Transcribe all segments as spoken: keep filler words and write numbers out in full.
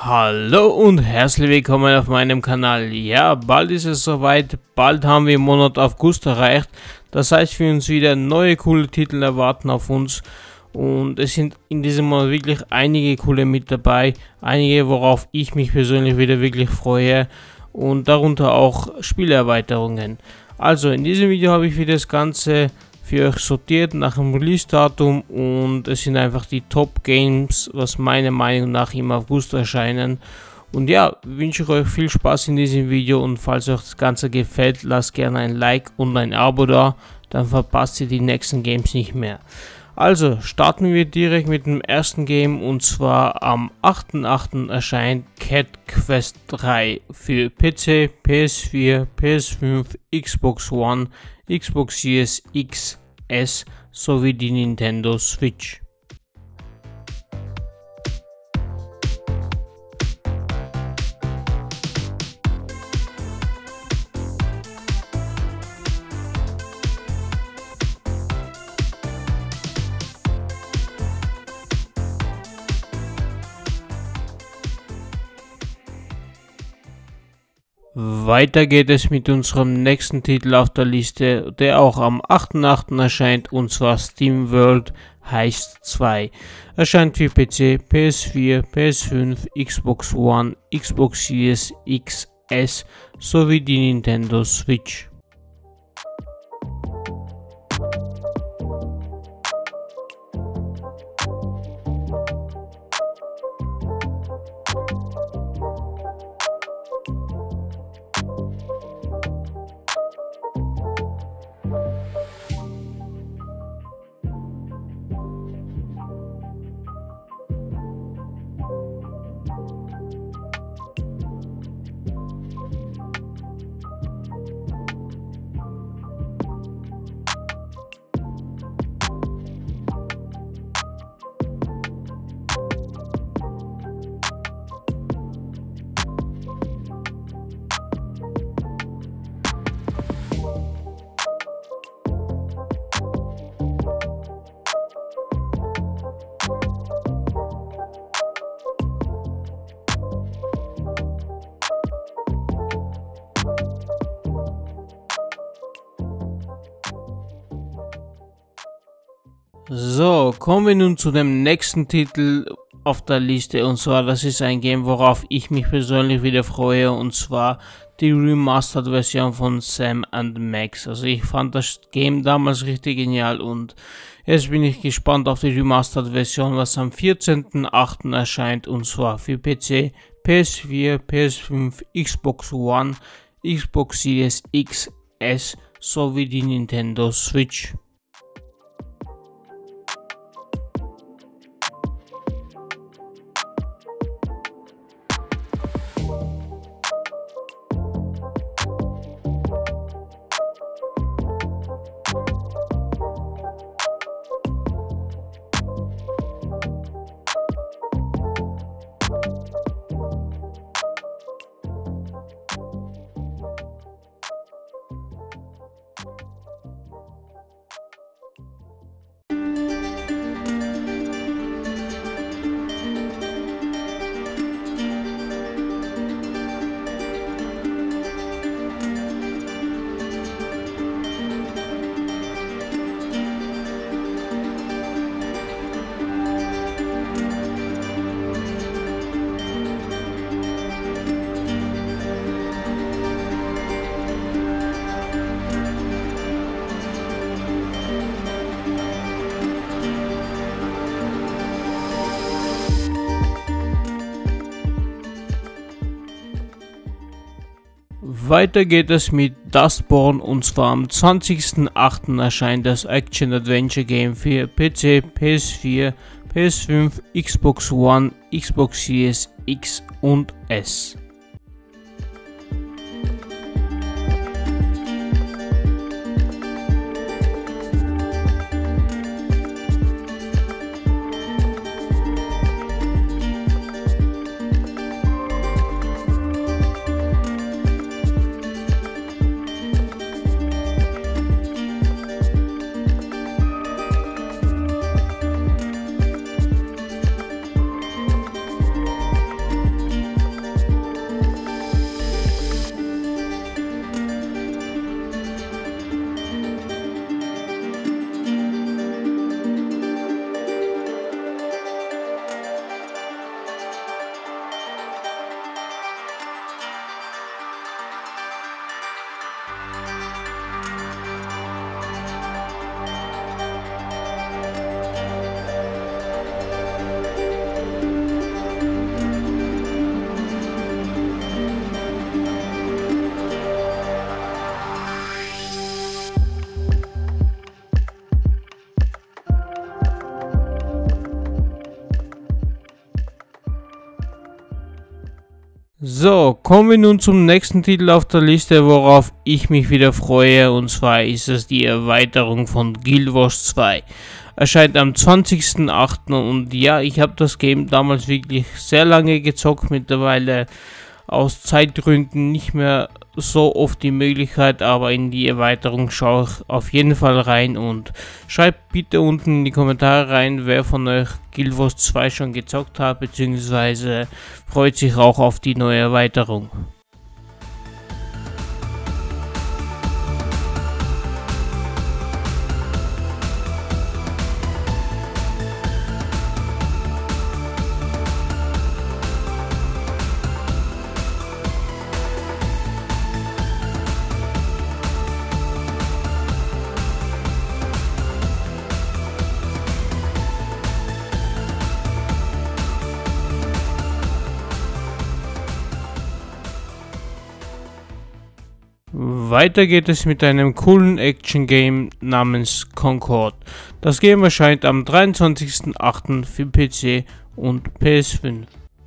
Hallo und herzlich willkommen auf meinem Kanal. Ja, bald ist es soweit, bald haben wir im Monat August erreicht. Das heißt, wir uns wieder neue coole Titel erwarten auf uns. Und es sind in diesem Monat wirklich einige coole mit dabei. Einige, worauf ich mich persönlich wieder wirklich freue. Und darunter auch Spielerweiterungen. Also in diesem Video habe ich wieder das Ganze für euch sortiert nach dem Release-Datum und es sind einfach die Top-Games, was meiner Meinung nach im August erscheinen. Und ja, wünsche ich euch viel Spaß in diesem Video und falls euch das Ganze gefällt, lasst gerne ein Like und ein Abo da, dann verpasst ihr die nächsten Games nicht mehr. Also starten wir direkt mit dem ersten Game und zwar am achten achten erscheint Cat Quest drei für P C, P S vier, P S fünf, Xbox One, Xbox Series X S sowie die Nintendo Switch. Weiter geht es mit unserem nächsten Titel auf der Liste, der auch am achten achten erscheint, und zwar SteamWorld Heist zwei. Erscheint für P C, P S vier, P S fünf, Xbox One, Xbox Series X S sowie die Nintendo Switch. So, kommen wir nun zu dem nächsten Titel auf der Liste, und zwar das ist ein Game, worauf ich mich persönlich wieder freue, und zwar die Remastered Version von Sam and Max. Also ich fand das Game damals richtig genial und jetzt bin ich gespannt auf die Remastered Version, was am vierzehnten achten erscheint, und zwar für P C, P S vier, P S fünf, Xbox One, Xbox Series X S sowie die Nintendo Switch. Weiter geht es mit Dustborn, und zwar am zwanzigsten achten erscheint das Action-Adventure-Game für P C, P S vier, P S fünf, Xbox One, Xbox Series X und S. So, kommen wir nun zum nächsten Titel auf der Liste, worauf ich mich wieder freue, und zwar ist es die Erweiterung von Guild Wars zwei. Erscheint am zwanzigsten achten und ja, ich habe das Game damals wirklich sehr lange gezockt, mittlerweile aus Zeitgründen nicht mehr so oft die Möglichkeit, aber in die Erweiterung schaue ich auf jeden Fall rein und schreibt bitte unten in die Kommentare rein, wer von euch Guild Wars zwei schon gezockt hat, beziehungsweise freut sich auch auf die neue Erweiterung. Weiter geht es mit einem coolen Action-Game namens Concord. Das Game erscheint am dreiundzwanzigsten achten für P C und P S fünf.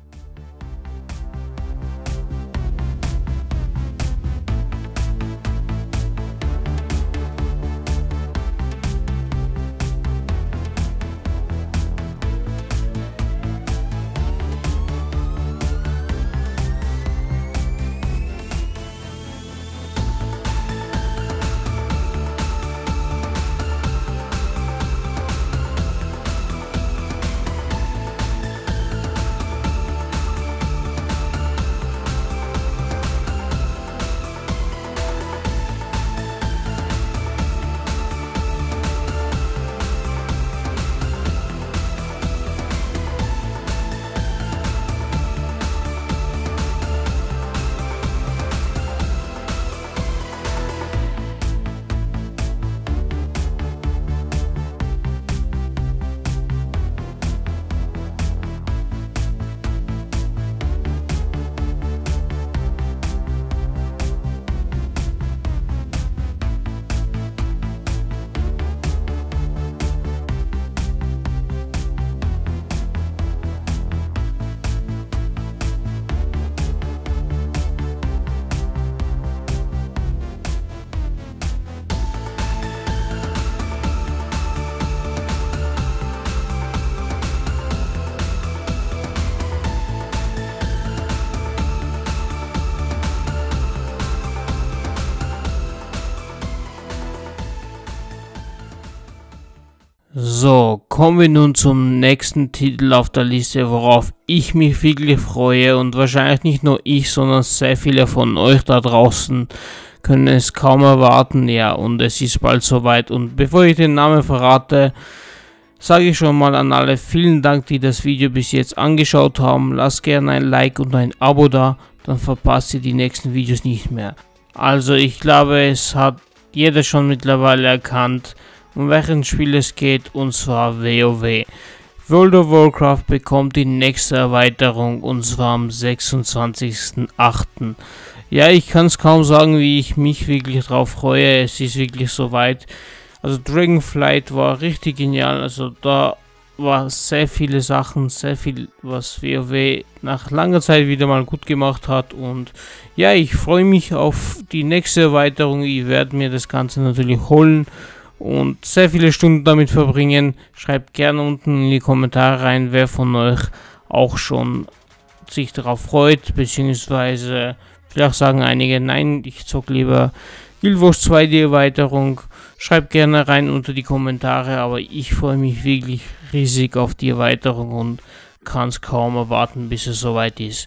So, kommen wir nun zum nächsten Titel auf der Liste, worauf ich mich wirklich freue, und wahrscheinlich nicht nur ich, sondern sehr viele von euch da draußen können es kaum erwarten. Ja, und es ist bald soweit, und bevor ich den Namen verrate, sage ich schon mal an alle vielen Dank, die das Video bis jetzt angeschaut haben. Lasst gerne ein Like und ein Abo da, dann verpasst ihr die nächsten Videos nicht mehr. Also ich glaube, es hat jeder schon mittlerweile erkannt, um welches Spiel es geht, und zwar WoW. World of Warcraft bekommt die nächste Erweiterung, und zwar am sechsundzwanzigsten achten Ja, ich kann es kaum sagen, wie ich mich wirklich drauf freue. Es ist wirklich soweit. Also Dragonflight war richtig genial. Also da war sehr viele Sachen, sehr viel, was WoW nach langer Zeit wieder mal gut gemacht hat. Und ja, ich freue mich auf die nächste Erweiterung. Ich werde mir das Ganze natürlich holen und sehr viele Stunden damit verbringen. Schreibt gerne unten in die Kommentare rein, wer von euch auch schon sich darauf freut, beziehungsweise vielleicht sagen einige, nein, ich zock lieber Guild Wars zwei die Erweiterung. Schreibt gerne rein unter die Kommentare, aber ich freue mich wirklich riesig auf die Erweiterung und kann es kaum erwarten, bis es soweit ist.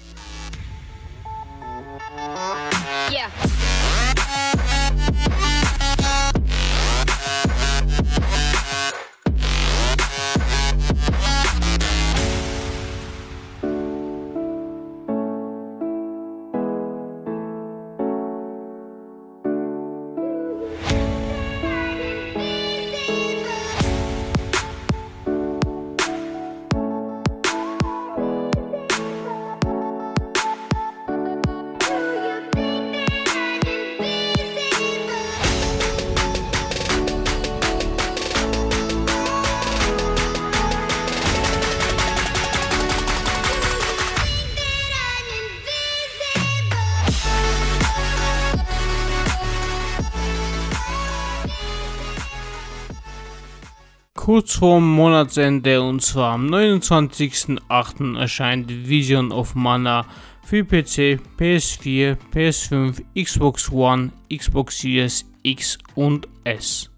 Yeah. kurz vorm Monatsende, und zwar am neunundzwanzigsten achten erscheint Vision of Mana für P C, P S vier, P S fünf, Xbox One, Xbox Series X und S.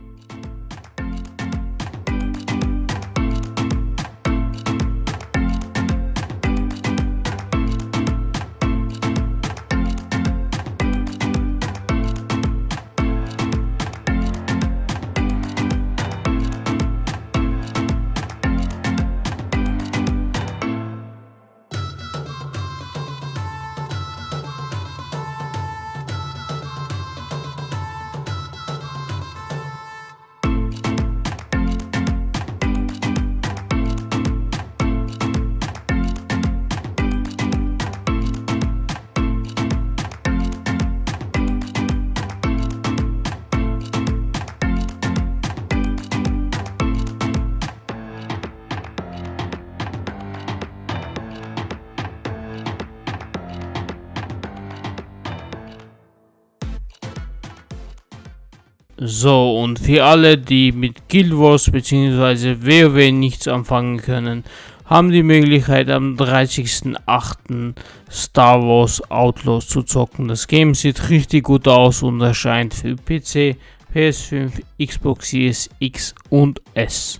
So, und für alle, die mit Guild Wars bzw. WoW nichts anfangen können, haben die Möglichkeit am dreißigsten achten Star Wars Outlaws zu zocken. Das Game sieht richtig gut aus und erscheint für P C, P S fünf, Xbox Series X und S.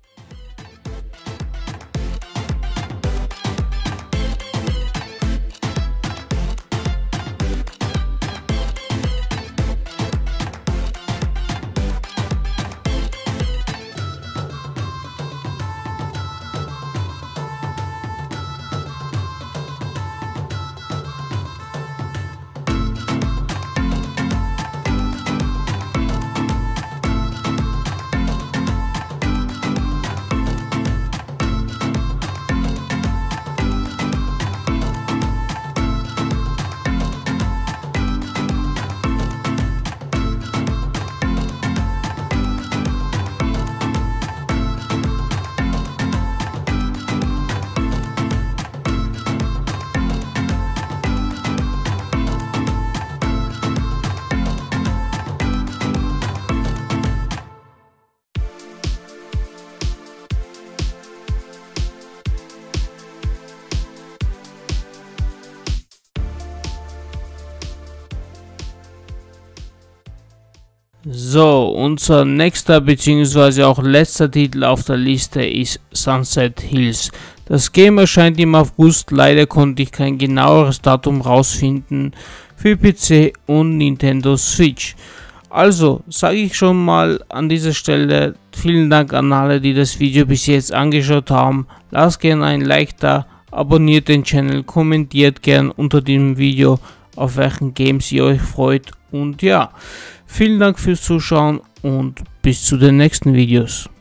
So, unser nächster bzw. auch letzter Titel auf der Liste ist Sunset Hills. Das Game erscheint im August, leider konnte ich kein genaueres Datum rausfinden für P C und Nintendo Switch. Also sage ich schon mal an dieser Stelle vielen Dank an alle, die das Video bis jetzt angeschaut haben. Lasst gerne ein Like da, abonniert den Channel, kommentiert gern unter dem Video, auf welchen Games ihr euch freut, und ja, vielen Dank fürs Zuschauen und bis zu den nächsten Videos.